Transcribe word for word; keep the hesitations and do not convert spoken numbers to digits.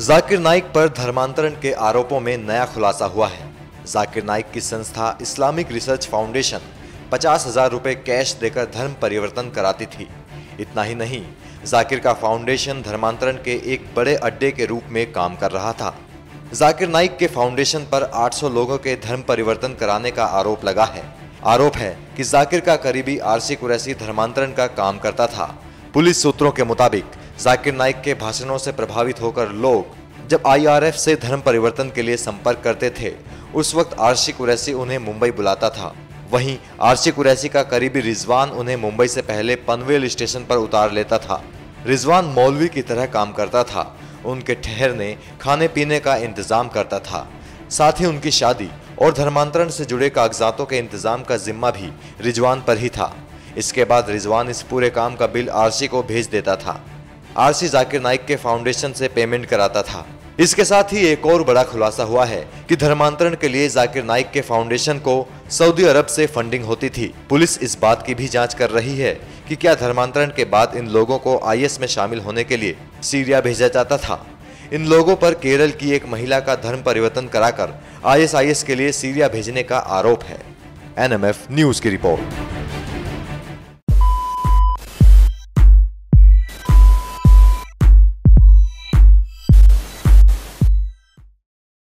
जाकिर नाइक पर धर्मांतरण के आरोपों में नया खुलासा हुआ है। जाकिर नाइक की संस्था इस्लामिक रिसर्च फाउंडेशन पचास हजार रुपए कैश देकर धर्म परिवर्तन कराती थी। इतना ही नहीं, जाकिर का फाउंडेशन धर्मांतरण के एक बड़े अड्डे के रूप में काम कर रहा था। जाकिर नाइक के फाउंडेशन पर आठ सौ लोगों के धर्म परिवर्तन कराने का आरोप लगा है। आरोप है कि जाकिर का करीबी आरसी कुरैशी धर्मांतरण का काम करता था। पुलिस सूत्रों के मुताबिक जाकिर नाइक के भाषणों से प्रभावित होकर लोग जब आईआरएफ से धर्म परिवर्तन के लिए संपर्क करते थे, उस वक्त आरसी कुरैशी उन्हें मुंबई बुलाता था। वहीं आरसी कुरैशी का करीबी रिजवान उन्हें मुंबई से पहले पनवेल स्टेशन पर उतार लेता था। रिजवान मौलवी की तरह काम करता था, उनके ठहरने खाने पीने का इंतजाम करता था। साथ ही उनकी शादी और धर्मांतरण से जुड़े कागजातों के इंतजाम का जिम्मा भी रिजवान पर ही था। इसके बाद रिजवान इस पूरे काम का बिल आरसी को भेज देता था। आरसी जाकिर नाइक के फाउंडेशन से पेमेंट कराता था। इसके साथ ही एक और बड़ा खुलासा हुआ है कि धर्मांतरण के लिए जाकिर नाइक के फाउंडेशन को सऊदी अरब से फंडिंग होती थी। पुलिस इस बात की भी जांच कर रही है कि क्या धर्मांतरण के बाद इन लोगों को आईएस में शामिल होने के लिए सीरिया भेजा जाता था। इन लोगों पर केरल की एक महिला का धर्म परिवर्तन कराकर आईएसआईएस के लिए सीरिया भेजने का आरोप है। एनएमएफ न्यूज की रिपोर्ट।